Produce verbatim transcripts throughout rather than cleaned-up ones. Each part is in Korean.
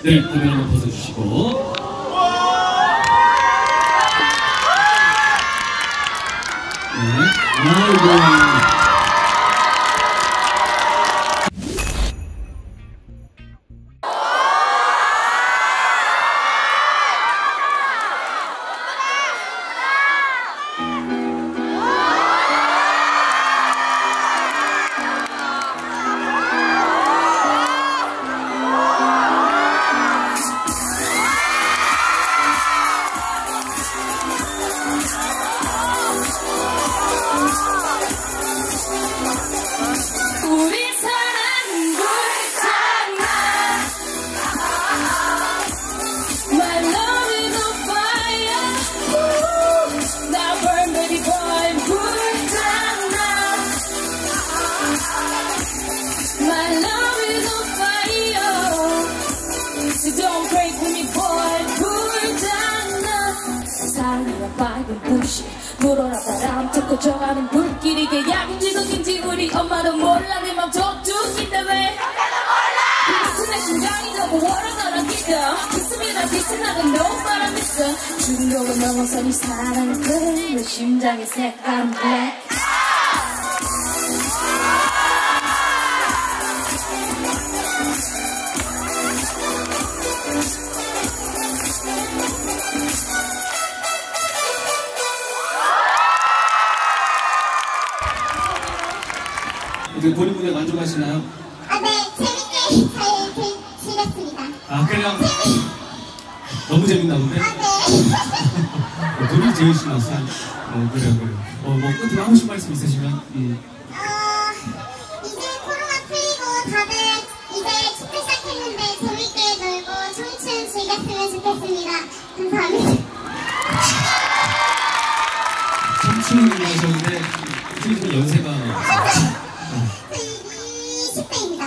네, 고개 한번 벗어주시고. 네, 아이고. 불어라 바람 듣고 저가는 불길이 계약인지 독인지 우리 엄마도 몰라 내 맘 독두인데 왜 같은 내 심장이 너무 월어 너랑 기다 있으면 비슷하건 너무 바람 있어 중독을 넘어선 이 사랑은 그래 내 심장의 색깔은 black 본인 무대 만족하시나요? 아, 네, 재밌게 잘 즐겼습니다. 아, 그래요? 너무 재밌나 본데? 아, 네. 둘이 제일 신났어요. 어, 그래요, 그래요. 어, 뭐, 끝으로 하고 싶은 말씀 있으시면? 음. 어, 이제 코로나 풀리고 다들 이제 축제 시작했는데 재밌게 놀고 청춘 즐겼으면 좋겠습니다. 감사합니다. 청춘이라고 하셨는데, 지금 연세가. 이십 대입니다.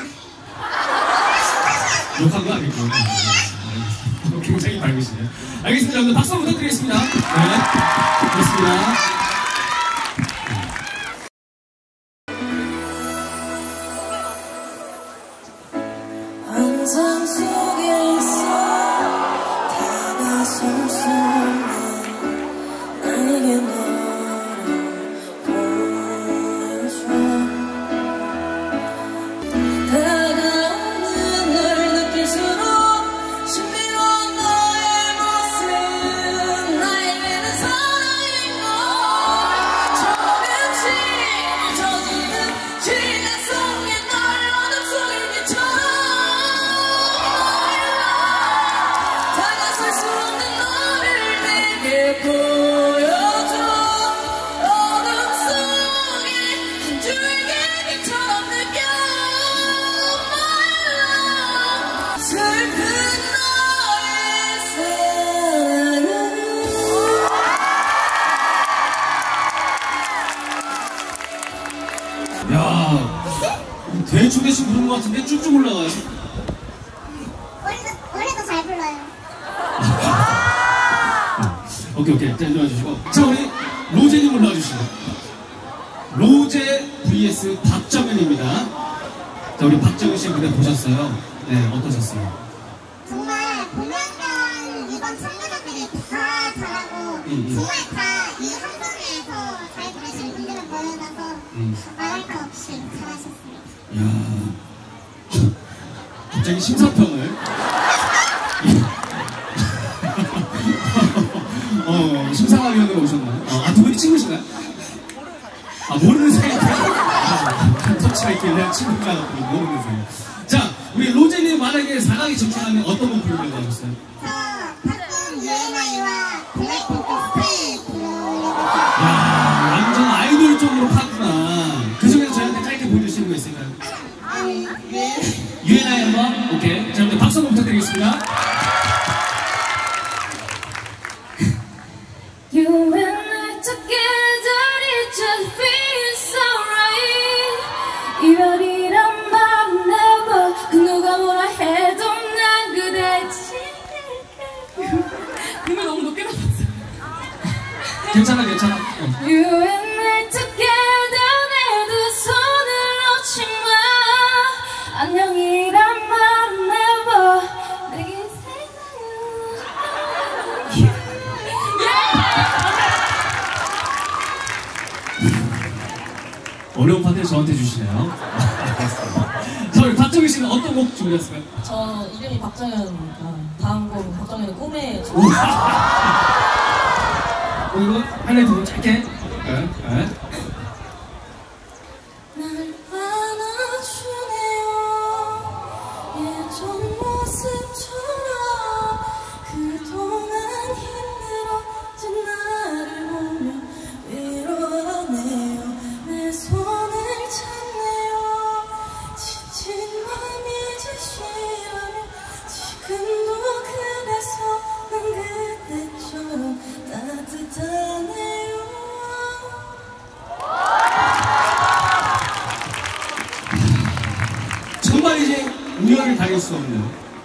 욕한 거 아니고. 굉장히 밝으시네요. 알겠습니다. 여러분 박수 한번 부탁드리겠습니다. 네. 고맙습니다. 환상 속에 있어 다가설 수 없는 나에게 너를 보여줘 다가오는 널 느낄수록 신비로운 너의 모습 나에게는 사랑인 걸 조금씩 멈춰주는 시간 속에 널 어둠 속에 비춰 다가설 수 없는 너를 내게 보여줘 어둠 속에 한 줄기 빛처럼 느껴 슬픈 너의 사랑을 야, 대충 대충 부른 것 같은데 쭉쭉 올라가요. 원래도, 원래도 잘 불러요. 오케이, 오케이. 자, 일로 와주시고. 자, 우리 로제님 올라와 주시죠. 로제 vs 박정현입니다. 자, 우리 박정현 씨 무대 보셨어요? 네, 어떠셨어요? 정말 공연장 이번 참가자들이 다 잘하고 음, 음. 정말 다 이 함성에서 잘 부르시는 분들을 보여줘서 음. 말할 거 없이 잘하셨습니다. 이야. 갑자기 심사평을. 어, 심사위원으로 오셨나요? 어, 아, 두 분이 친구신가요? 아, 모르는 사이인데? 아, 터치가 있길래 친구가 모르는 사이. 자, 우리 로제님 만약에 사 강에 진출하면 어떤 곡 부르려고 하셨어요? 저 가끔 유엔아이와 블랙핑크 스타일 부르려고 야, 완전 아이돌 쪽으로 파구나. 그 중에서 저희한테 짧게 보여주시는 거 있을까요? 아니, 네. 유엔아이 한번? 오케이. 자, 여러분 박수 한번 부탁드리겠습니다. You and I together it just feels so right 이별이란 말은 never 그 누가 뭐라 해도 난 그대 지킬게 음이 너무 높게 나왔어 괜찮아, 괜찮아. 어. You and I together 내 두 손을 놓지 마 안녕이란 말은 never 내게 어려운 파트를 저한테 주시네요. 자, 우리 박정희 씨는 어떤 곡 준비했을까요? 저 이름이 박정현이니까 다음 곡은 박정현의 꿈에 어, 이거 하나 두고 짧게. 네, 네. 날 안아주네요 예전 모습처럼 그동안 힘들어진 나를 보며 위로하네요 내 손을 잡네요 지친 맘 잊으시라며 지금도 그대서 난 그때처럼 따뜻하네요 정말 이제 우열을 가릴 수 없는.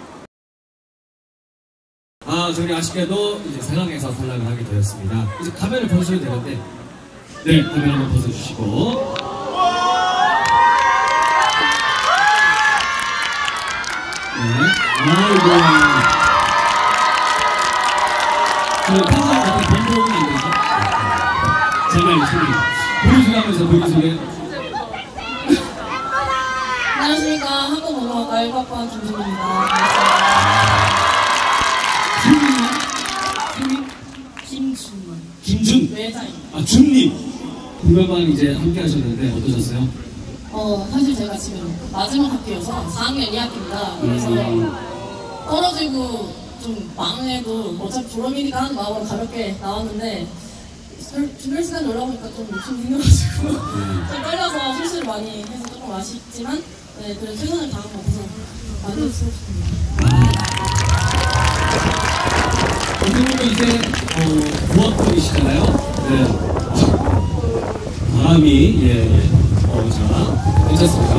아, 저희 아쉽게도 이제 사 강에서 탈락을 하게 되었습니다. 이제 가면을 벗으셔도 되는데, 네, 가면 한번 벗어주시고. 네, 아이고. 저 평소에 같은 번복은 안 되죠? 제가 이 소리. 보여주게 하면서 보여주게. 안녕하십니까 한국 문화학과 일 학번 김준입니다. 준이요? 준이? 김준 김준? 외자입니다. 아, 준님. 공연만 이제 함께 하셨는데 어떠셨어요? 어 사실 제가 지금 마지막 학기여서 사 학년 이 학기입니다. 그래서 음. 떨어지고 좀 망해도 어차피 졸업이니까 하는 마음으로 가볍게 나왔는데 준비 시간 올라오니까 좀 욕심이 생겨가지고 음. 좀 떨려서 실수를 많이 해서 조금 아쉽지만 네, 그래도 최선을 다한 것 같아서 만족스럽습니다. 선생님은 이제 어, 고학번이시잖아요. 네. 바람이 예, 예. 어, 자, 괜찮습니다.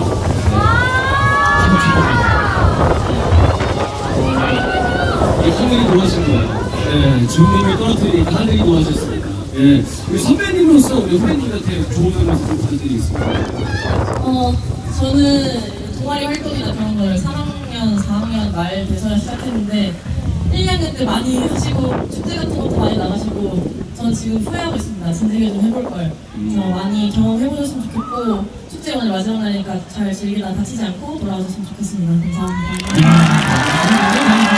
네. 하늘이 도와준 거예요. 네, 주님을 떨어뜨리니까 하늘이 도와줬습니다. 예, 우리 선배님으로서 우리 후배님한테 좋은 말씀 부탁드리겠습니다. 어, 저는 동아리 활동이나 그런 걸 삼 학년, 사 학년 말 돼서야 시작했는데 일, 이 학년 때 많이 하시고 축제 같은 것도 많이 나가시고 저는 지금 후회하고 있습니다. 진지하게 좀 해볼 걸. 그래서 많이 경험해보셨으면 좋겠고 축제 오늘 마지막 날이니까 잘 즐기다 다치지 않고 돌아오셨으면 좋겠습니다. 감사합니다.